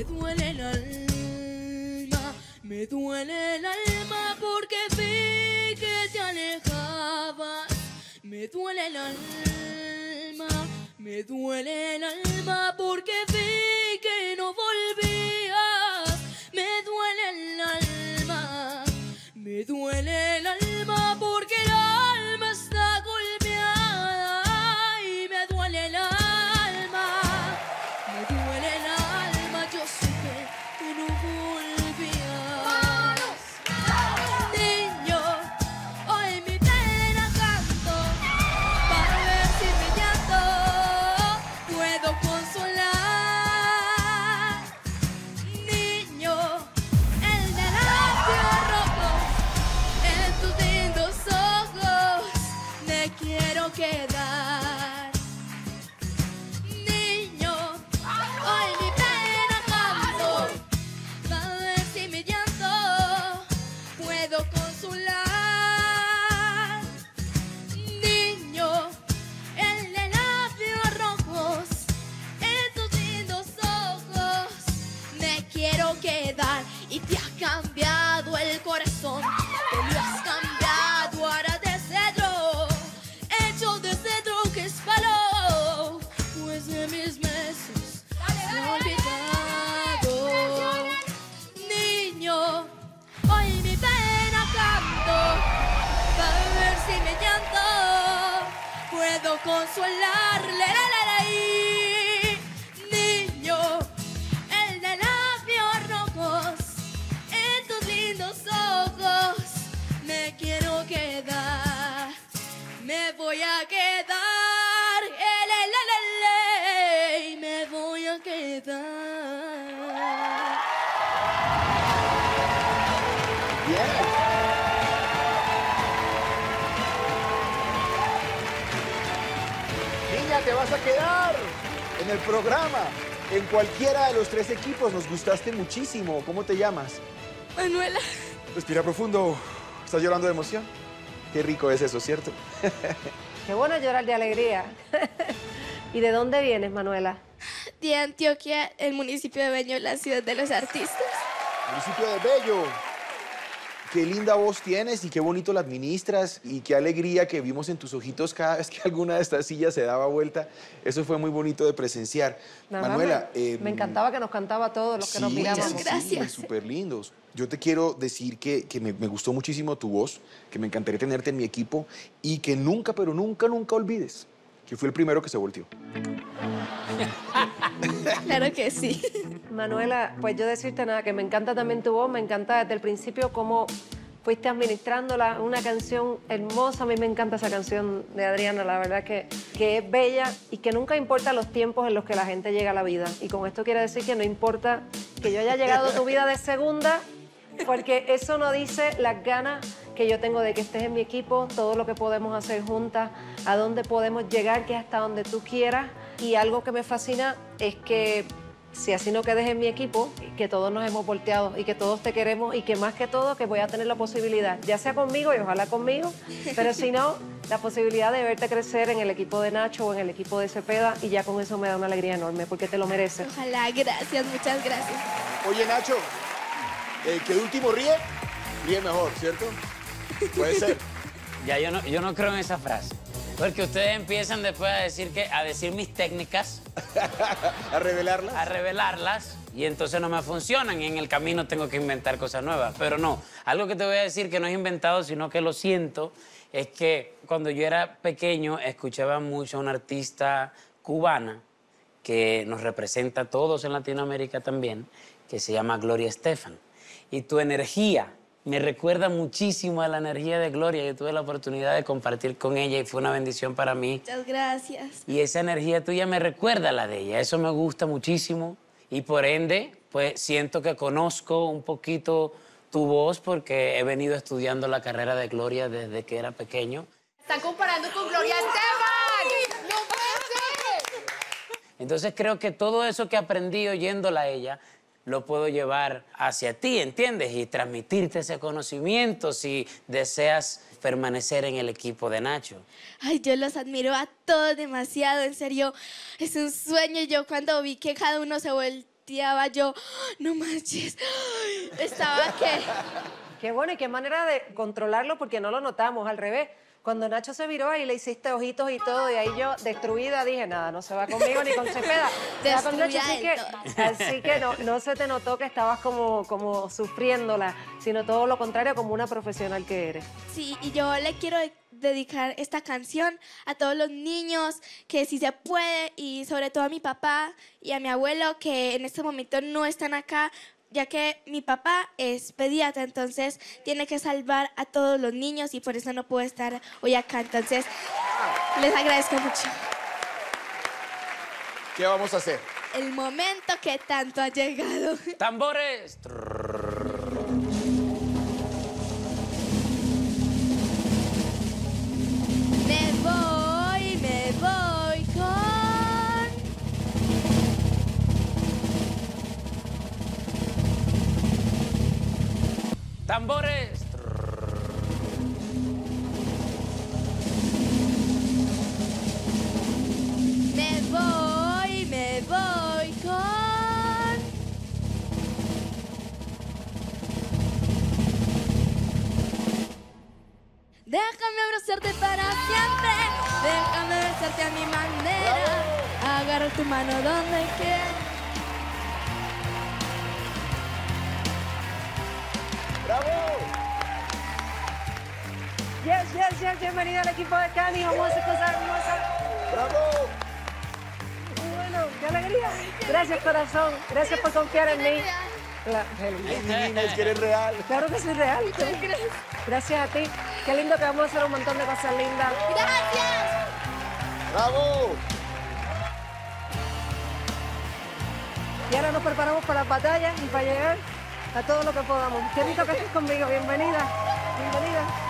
duele el alma, me duele el alma porque vi que te alejabas. Me duele el alma, me duele el alma porque vi que no volvías. Me duele el alma, me duele el alma porque el alma está golpeada. Y me duele el alma, me duele el alma. Yo supe que no volvías. Niño, hoy mi pena canto para ver si mi llanto puedo consolar. Niño, el de labios rojos, en tus lindos ojos me quiero quedar. Niño, hoy mi pena canto para ver si mi llanto puedo consolar. Niño, el de labios rojos, en tus lindos ojos me quiero quedar. Y te has cambiado el corazón, te lo has cambiado ahora de cedro, hecho de cedro que es palo, pues de mis meses me he olvidado. Niño, hoy mi pena canto para ver si mi llanto puedo consolarle. Niño, el de labios rojos, en tus lindos ojos me quiero quedar. Me voy a quedar, me voy a quedar. Niña, te vas a quedar en el programa. En cualquiera de los 3 equipos nos gustaste muchísimo. ¿Cómo te llamas? Manuela. Respira profundo. ¿Estás llorando de emoción? Qué rico es eso, ¿cierto? Qué bueno llorar de alegría. ¿Y de dónde vienes, Manuela? De Antioquia, el municipio de Bello, la ciudad de los artistas. Municipio de Bello. Qué linda voz tienes y qué bonito la administras y qué alegría que vimos en tus ojitos cada vez que alguna de estas sillas se daba vuelta. Eso fue muy bonito de presenciar. Nada, Manuela. me encantaba que nos cantaba a todos los que nos mirábamos. Muchas gracias. Súper lindos. Yo te quiero decir que me gustó muchísimo tu voz, que me encantaría tenerte en mi equipo y que nunca, pero nunca, nunca olvides que fui el primero que se volteó. Claro que sí. Manuela, pues yo decirte nada, que me encanta también tu voz, me encanta desde el principio cómo fuiste administrándola, una canción hermosa. A mí me encanta esa canción de Adriana, la verdad que es bella y que nunca importa los tiempos en los que la gente llega a la vida. Y con esto quiere decir que no importa que yo haya llegado a tu vida de segunda, porque eso no dice las ganas que yo tengo de que estés en mi equipo, todo lo que podemos hacer juntas, a dónde podemos llegar, que es hasta donde tú quieras. Y algo que me fascina es que si así no quedes en mi equipo, que todos nos hemos volteado y que todos te queremos y que más que todo que voy a tener la posibilidad, ya sea conmigo y ojalá conmigo, pero si no, la posibilidad de verte crecer en el equipo de Nacho o en el equipo de Cepeda, y ya con eso me da una alegría enorme porque te lo mereces. Ojalá, gracias, muchas gracias. Oye, Nacho, el que de último ríe mejor, ¿cierto? Puede ser. Ya, yo no creo en esa frase. Porque ustedes empiezan después a decir mis técnicas. ¿A revelarlas? A revelarlas. Y entonces no me funcionan. Y en el camino tengo que inventar cosas nuevas. Pero no. Algo que te voy a decir que no es inventado, sino que lo siento, es que cuando yo era pequeño escuchaba mucho a una artista cubana que nos representa a todos en Latinoamérica también, que se llama Gloria Estefan. Y tu energía me recuerda muchísimo a la energía de Gloria. Yo tuve la oportunidad de compartir con ella y fue una bendición para mí. Muchas gracias. Y esa energía tuya me recuerda a la de ella. Eso me gusta muchísimo. Y por ende, pues siento que conozco un poquito tu voz porque he venido estudiando la carrera de Gloria desde que era pequeño. Están comparando con Gloria Estefan. ¡No puede ser! Entonces creo que todo eso que aprendí oyéndola a ella lo puedo llevar hacia ti, ¿entiendes? Y transmitirte ese conocimiento si deseas permanecer en el equipo de Nacho. Ay, yo los admiro a todos demasiado, en serio. Es un sueño. Yo cuando vi que cada uno se volteaba yo, no manches, estaba que... Qué bueno, y qué manera de controlarlo porque no lo notamos, al revés. Cuando Nacho se viró ahí le hiciste ojitos y todo, y ahí yo, destruida, dije, nada, no se va conmigo ni con Cepeda. Se va con Nacho, así que no se te notó que estabas como sufriéndola, sino todo lo contrario, como una profesional que eres. Sí, y yo le quiero dedicar esta canción a todos los niños, que si se puede, y sobre todo a mi papá y a mi abuelo, que en este momento no están acá, ya que mi papá es pediatra, entonces tiene que salvar a todos los niños y por eso no puedo estar hoy acá. Entonces, les agradezco mucho. ¿Qué vamos a hacer? El momento que tanto ha llegado. Tambores. Me voy con... Tambores. Me voy con... Déjame abrazarte para siempre, déjame besarte a mi manera, agarro tu mano donde quiera. ¡Bravo! Yes, bienvenida al equipo de Cani, vamos a hacer cosas hermosas. ¡Bravo! Bueno, qué alegría. Gracias, corazón, gracias por confiar en mí. Divina, es que eres real. Claro que soy real. Gracias a ti. Qué lindo que vamos a hacer un montón de cosas lindas. ¡Gracias! ¡Bravo! Y ahora nos preparamos para las batallas y para llegar a todo lo que podamos. Qué rico que estés conmigo. Bienvenida. Bienvenida.